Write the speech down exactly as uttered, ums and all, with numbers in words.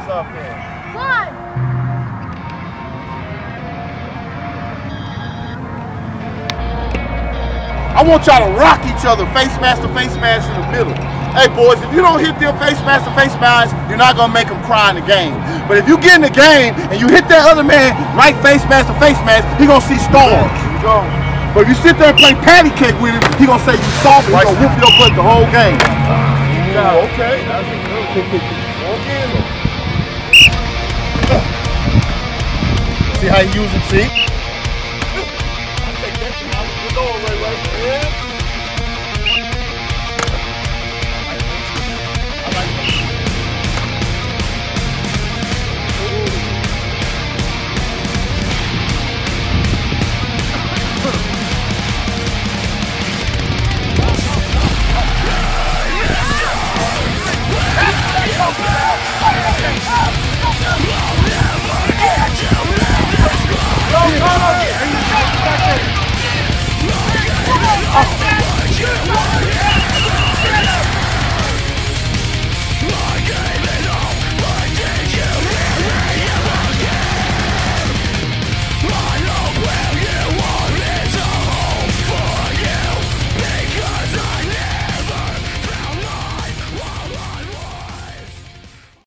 up there. One. I want y'all to rock each other, face mask to face mask in the middle. Hey boys, if you don't hit them face mask to face mask, you're not gonna make them cry in the game. But if you get in the game and you hit that other man right face mask to face mask, he gonna see stars. Here we go. But if you sit there and play patty cake with him, he gonna say you soft, and he gonna whoop your butt the whole game. Ooh, okay, that's a good one. Okay. See how you use it, see?